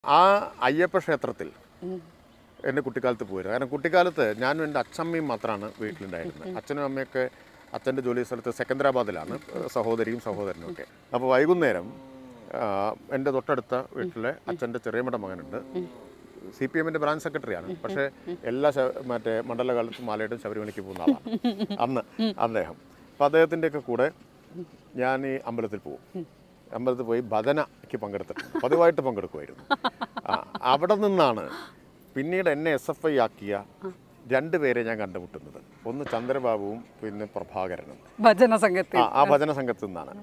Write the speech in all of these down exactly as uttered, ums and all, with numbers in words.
ആ അയ്യപ്പ ക്ഷേത്രത്തിൽ എൻ്റെ കുട്ടിക്കാലത്ത് പോയിരുന്നു. കാരണം കുട്ടിക്കാലത്ത് ഞാനും എൻ്റെ അച്ഛമ്മയും മാത്രമാണ് വീട്ടിലുണ്ടായിരുന്നത്. അച്ഛനും അമ്മയൊക്കെ അച്ഛൻ്റെ ജോലി സ്ഥലത്ത് സെക്കന്ദരാബാദിലാണ്, സഹോദരിയും സഹോദരനും ഒക്കെ. അപ്പോൾ വൈകുന്നേരം എൻ്റെ തൊട്ടടുത്ത വീട്ടിലെ അച്ഛൻ്റെ ചെറിയമ്മയുടെ മകനുണ്ട്. സി പി എമ്മിൻ്റെ ബ്രാഞ്ച് സെക്രട്ടറിയാണ്. പക്ഷേ എല്ലാ മറ്റേ മണ്ഡലകാലത്തും മാലയിട്ടും ശബരിമലയ്ക്ക് പോകുന്ന ആളാണ് അന്ന് അദ്ദേഹം. അപ്പോൾ അദ്ദേഹത്തിൻ്റെയൊക്കെ കൂടെ ഞാൻ ഈ അമ്പലത്തിൽ പോകും. അമ്പലത്തിൽ പോയി ഭജനയ്ക്ക് പങ്കെടുത്തിട്ടുണ്ട്, പതിവായിട്ട് പങ്കെടുക്കുമായിരുന്നു. ആ അവിടെ നിന്നാണ് പിന്നീട് എന്നെ എസ് എഫ് ഐ ആക്കിയ രണ്ടുപേരെ ഞാൻ കണ്ടുമുട്ടുന്നത്. ഒന്ന് ചന്ദ്രബാബുവും പിന്നെ പ്രഭാകരനും ഭജന സംഘത്തിൽ. ആ ആ ഭജന സംഘത്തിൽ നിന്നാണ്.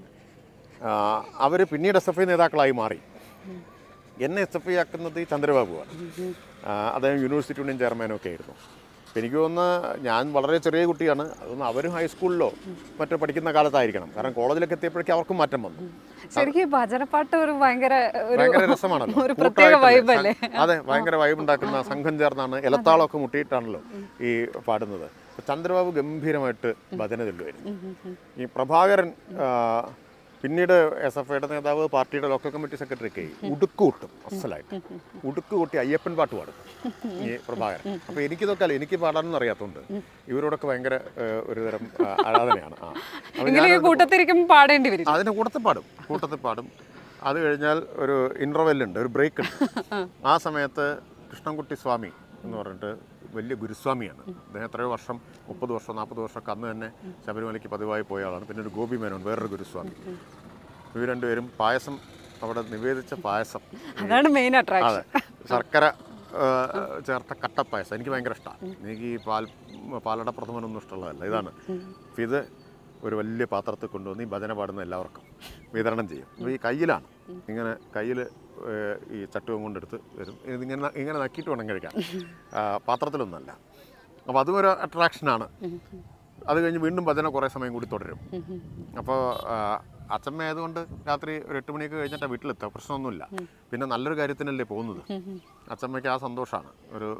അവർ പിന്നീട് എസ് എഫ് ഐ നേതാക്കളായി മാറി. എന്നെ എസ് എഫ് ഐ ആക്കുന്നത് ഈ ചന്ദ്രബാബുവാണ്. അദ്ദേഹം യൂണിവേഴ്സിറ്റി യൂണിയൻ ചെയർമാനും ഒക്കെ ആയിരുന്നു. എനിക്ക് തോന്നുന്നു ഞാൻ വളരെ ചെറിയ കുട്ടിയാണ്. അതൊന്നും അവരും ഹൈസ്കൂളിലോ മറ്റോ പഠിക്കുന്ന കാലത്തായിരിക്കണം. കാരണം കോളേജിലൊക്കെ എത്തിയപ്പോഴേക്കും അവർക്കും മാറ്റം വന്നു. ശരിക്കും ഭജനപ്പാട്ട് ഒരു ഭയങ്കര ഭയങ്കര രസമാണല്ലോ, ഒരു പ്രത്യേക വൈബല്ലേ? അതെ, ഭയങ്കര വൈബ് ഉണ്ടാക്കുന്ന സംഘം ചേർന്നാണ്, ഇലത്താളമൊക്കെ മുട്ടിയിട്ടാണല്ലോ ഈ പാടുന്നത്. ചന്ദ്രബാബു ഗംഭീരമായിട്ട് ഭജന ചൊല്ലുമായിരുന്നു. ഈ പ്രഭാകരൻ പിന്നീട് എസ് എഫ് ഐയുടെ നേതാവ്, പാർട്ടിയുടെ ലോക്കൽ കമ്മിറ്റി സെക്രട്ടറി ഒക്കെ ഉടുക്ക് കൂട്ടും, അസലായിട്ട് ഉടുക്ക് കൂട്ടി അയ്യപ്പൻ പാട്ട് പാടും ഈ പ്രഭാകരൻ. അപ്പോൾ എനിക്കിതൊക്കെ അല്ല, എനിക്ക് പാടാനൊന്നും അറിയാത്തതുകൊണ്ട് ഇവരോടൊക്കെ ഭയങ്കര ഒരു തരം ആരാധനയാണ്. ആ കൂട്ടത്തിരിക്കുമ്പോൾ പാടേണ്ടി വരും. അതിൻ്റെ കൂട്ടത്തിൽ പാടും കൂട്ടത്തിൽ പാടും അത് കഴിഞ്ഞാൽ ഒരു ഇൻ്റർവെല്ലുണ്ട്, ഒരു ബ്രേക്ക് ഉണ്ട്. ആ സമയത്ത് കൃഷ്ണൻകുട്ടി സ്വാമി എന്ന് പറഞ്ഞിട്ട് വലിയ ഗുരുസ്വാമിയാണ് അദ്ദേഹം. എത്രയോ വർഷം, മുപ്പത് വർഷം നാൽപ്പത് വർഷമൊക്കെ അന്ന് തന്നെ ശബരിമലയ്ക്ക് പതിവായി പോയ ആളാണ്. പിന്നെ ഒരു ഗോപി മേനോൻ, വേറൊരു ഗുരുസ്വാമി. ഇവർ രണ്ടുപേരും പായസം, അവിടെ നിവേദിച്ച പായസം, അതാണ് മെയിൻ അട്രാക്ഷൻ. അതെ, ശർക്കര ചേർത്ത കട്ടപ്പായസം എനിക്ക് ഭയങ്കര ഇഷ്ടമാണ്. എനിക്ക് ഈ പാൽ പാലട പ്രഥമനൊന്നും ഇഷ്ടമുള്ളതല്ല. ഇതാണ് ഇത് ഒരു വലിയ പാത്രത്തിൽ കൊണ്ടുവന്ന് ഈ ഭജന പാടുന്ന എല്ലാവർക്കും വിതരണം ചെയ്യും. അപ്പോൾ ഈ കയ്യിലാണ്, ഇങ്ങനെ കയ്യിൽ ഈ ചട്ടുകം കൊണ്ടെടുത്ത് വരും. ഇതിങ്ങനെ ഇങ്ങനെ നക്കിയിട്ട് വേണം കഴിക്കാൻ, പാത്രത്തിലൊന്നുമല്ല. അപ്പോൾ അതും ഒരു അട്രാക്ഷനാണ്. അത് കഴിഞ്ഞ് വീണ്ടും ഭജന കുറേ സമയം കൂടി തുടരും. അപ്പോൾ അച്ഛമ്മ ആയതുകൊണ്ട് രാത്രി ഒരു എട്ട് മണിയൊക്കെ കഴിഞ്ഞിട്ടാണ് വീട്ടിലെത്തുക, പ്രശ്നമൊന്നുമില്ല. പിന്നെ നല്ലൊരു കാര്യത്തിനല്ലേ പോകുന്നത്. അച്ഛമ്മയ്ക്ക് ആ സന്തോഷമാണ്, ഒരു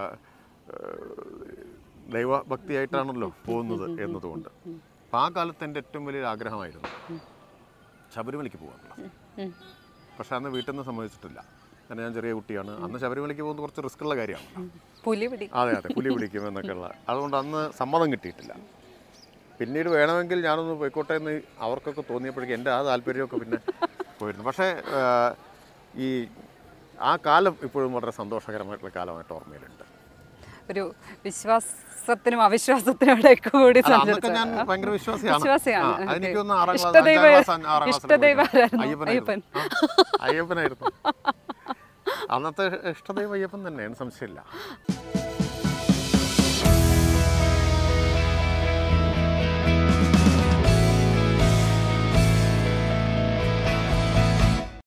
ദൈവഭക്തിയായിട്ടാണല്ലോ പോകുന്നത് എന്നതുകൊണ്ട്. അപ്പോൾ ആ കാലത്ത് എൻ്റെ ഏറ്റവും വലിയൊരു ആഗ്രഹമായിരുന്നു ശബരിമലയ്ക്ക് പോകാനുള്ളത്. പക്ഷെ അന്ന് വീട്ടിൽ നിന്ന് സമ്മതിച്ചിട്ടില്ല. കാരണം ഞാൻ ചെറിയ കുട്ടിയാണ്. അന്ന് ശബരിമലയ്ക്ക് പോകുന്നത് കുറച്ച് റിസ്ക് ഉള്ള കാര്യമാണ്. അതെ അതെ പുലി പിടിക്കും എന്നൊക്കെ ഉള്ള, അതുകൊണ്ട് അന്ന് സമ്മതം കിട്ടിയിട്ടില്ല. പിന്നീട് വേണമെങ്കിൽ ഞാനൊന്ന് പോയിക്കോട്ടെ എന്ന് അവർക്കൊക്കെ തോന്നിയപ്പോഴേക്കും എൻ്റെ ആ താല്പര്യമൊക്കെ പിന്നെ പോയിരുന്നു. പക്ഷേ ഈ ആ കാലം ഇപ്പോഴും വളരെ സന്തോഷകരമായിട്ടുള്ള കാലമായിട്ട് ഓർമ്മയിലുണ്ട്. ഒരു വിശ്വാസത്തിനും അവിശ്വാസത്തിനും ഇടയ്ക്ക് കൂടി അന്നൊക്കെ ഞാൻ ഭയങ്കര വിശ്വാസിയാണ്. എനിക്കൊന്ന് ആറാം ക്ലാസ് അയ്യപ്പൻ അയ്യപ്പനായിരുന്നു അന്നത്തെ ഇഷ്ടദൈവം. അയ്യപ്പൻ തന്നെയാണ്, സംശയമില്ല.